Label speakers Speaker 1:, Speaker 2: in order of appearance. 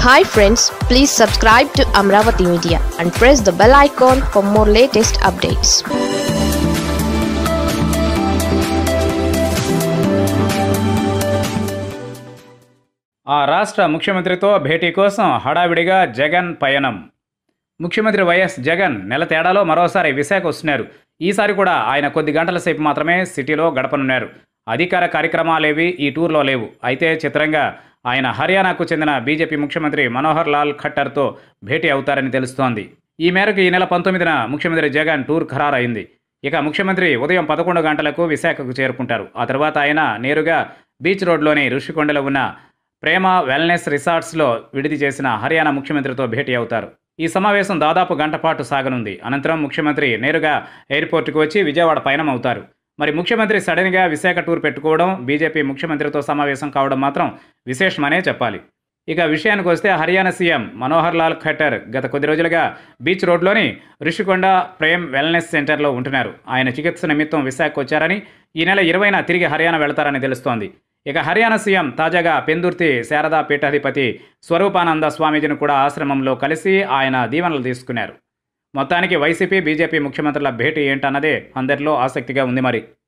Speaker 1: Hi friends, please subscribe to Amaravathi Media and press the bell icon for more latest updates.
Speaker 2: ఆ రాష్ట్ర ముఖ్యమంత్రితో భేటీ కోసం హడావిడిగా జగన్ పయనం. ముఖ్యమంత్రి వైఎస్ జగన్ నెల తేడాలో మరోసారి విశాఖ వస్తున్నారు. ఈసారి కూడా ఆయన కొద్ది గంటల సేపు మాత్రమే సిటీలో గడపనున్నారు. అధికార కార్యక్రమాలేవి ఈ టూర్లో లేవు. అయితే చిత్రంగా ఆయన హర్యానాకు చెందిన బీజేపీ ముఖ్యమంత్రి మనోహర్ లాల్ ఖట్టర్తో భేటీ అవుతారని తెలుస్తోంది. ఈ మేరకు ఈ నెల 19న ముఖ్యమంత్రి జగన్ టూర్ ఖరారైంది. ఇక ముఖ్యమంత్రి ఉదయం 11 గంటలకు విశాఖకు చేరుకుంటారు. ఆ తర్వాత ఆయన నేరుగా బీచ్ రోడ్లోని ఋషికొండలో ఉన్న ప్రేమ వెల్నెస్ రిసార్ట్స్లో విడిది చేసిన హర్యానా ముఖ్యమంత్రితో భేటీ అవుతారు. ఈ సమావేశం దాదాపు గంట పాటు సాగనుంది. అనంతరం ముఖ్యమంత్రి నేరుగా ఎయిర్పోర్టుకు వచ్చి విజయవాడ పయనం అవుతారు. మరి ముఖ్యమంత్రి సడన్గా విశాఖ టూర్ పెట్టుకోవడం, బీజేపీ ముఖ్యమంత్రితో సమావేశం కావడం మాత్రం విశేషమనే చెప్పాలి. ఇక విషయానికి వస్తే హర్యానా సీఎం మనోహర్ లాల్ ఖట్టర్ గత కొద్ది రోజులుగా బీచ్ రోడ్లోని ఋషికొండ ప్రేమ్ వెల్నెస్ సెంటర్లో ఉంటున్నారు. ఆయన చికిత్స నిమిత్తం విశాఖకు వచ్చారని, ఈ నెల 20న తిరిగి హర్యానా వెళతారని తెలుస్తోంది. ఇక హర్యానా సీఎం తాజాగా పెందుర్తి శారదా పీఠాధిపతి స్వరూపానంద స్వామీజీని కూడా ఆశ్రమంలో కలిసి ఆయన దీవెనలు తీసుకున్నారు. మొత్తానికి వైసీపీ, బీజేపీ ముఖ్యమంత్రుల భేటీ ఏంటన్నదే అందరిలో ఆసక్తిగా ఉంది మరి.